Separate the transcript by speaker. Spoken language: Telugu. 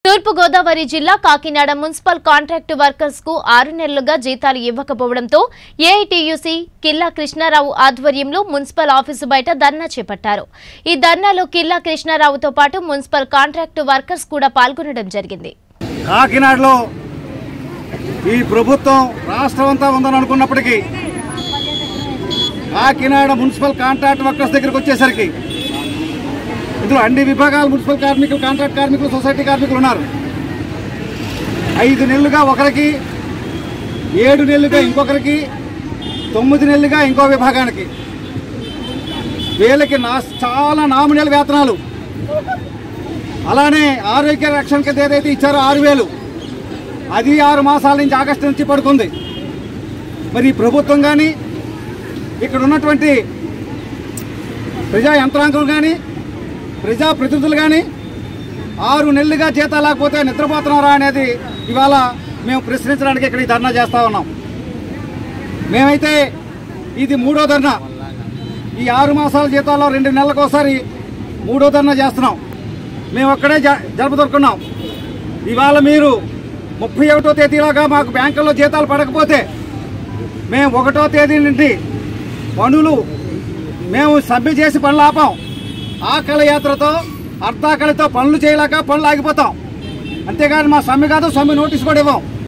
Speaker 1: తూర్పు గోదావరి జిల్లా కాకినాడ మున్సిపల్ కాంట్రాక్టు వర్కర్స్ కు 6 నెలలుగా జీతాలు ఇవ్వకపోవడంతో ఏఐటీయూసీ కిల్లా కృష్ణారావు ఆధ్వర్యంలో మున్సిపల్ ఆఫీసు బయట ధర్నా చేపట్టారు। ఈ ధర్నాలో కిల్లా కృష్ణారావుతో పాటు మున్సిపల్ కాంట్రాక్టు వర్కర్స్ కూడా పాల్గొనడం జరిగింది।
Speaker 2: కాకినాడలో ఈ ప్రభుత్వం రాష్ట్రమంతా ఉందని అనుకున్నప్పటికీ కాకినాడ మున్సిపల్ కాంట్రాక్ట్ వర్కర్స్ దగ్గరికి వచ్చేసరికి ఇందులో అన్ని విభాగాల మున్సిపల్ కార్మికులు, కాంట్రాక్ట్ కార్మికులు, సొసైటీ కార్మికులు ఉన్నారు। 5 నెలలుగా ఒకరికి, 7 నెలలుగా ఇంకొకరికి, 9 నెలలుగా ఇంకో విభాగానికి వీళ్ళకి చాలా నామినల్ వేతనాలు, అలానే ఆరోగ్య రక్షణ కింద ఏదైతే ఇచ్చారో 6,000 అది 6 మాసాల నుంచి ఆగస్టు నుంచి పడుకుంది। మరి ప్రభుత్వం కానీ ఇక్కడ ఉన్నటువంటి ప్రజా యంత్రాంగం కానీ ప్రజాప్రతినిధులు కానీ 6 నెలలుగా జీతాలు లేకపోతే నిద్రపోతున్నారా అనేది ఇవాళ మేము ప్రశ్నించడానికి ఇక్కడ ఈ ధర్నా చేస్తూ ఉన్నాం। మేమైతే ఇది 3వ ధర్నా, ఈ 6 మాసాల జీతాల్లో 2 నెలలకు ఒకసారి 3వ ధర్నా చేస్తున్నాం। మేము అక్కడే జరుపుదొరుకున్నాం। ఇవాళ మీరు 31వ తేదీలోగా మాకు బ్యాంకుల్లో జీతాలు పడకపోతే మేము 1వ తేదీ నుండి పనులు మేము సబ్మిట్ చేసి పనులు ఆపాం। ఆకలి యాత్రతో అర్ధాకలితో పనులు చేయలేక పనులు ఆగిపోతాం, అంతేగాని మా సమ్మె కాదు, సమ్మె నోటీస్ కూడా ఇవ్వం।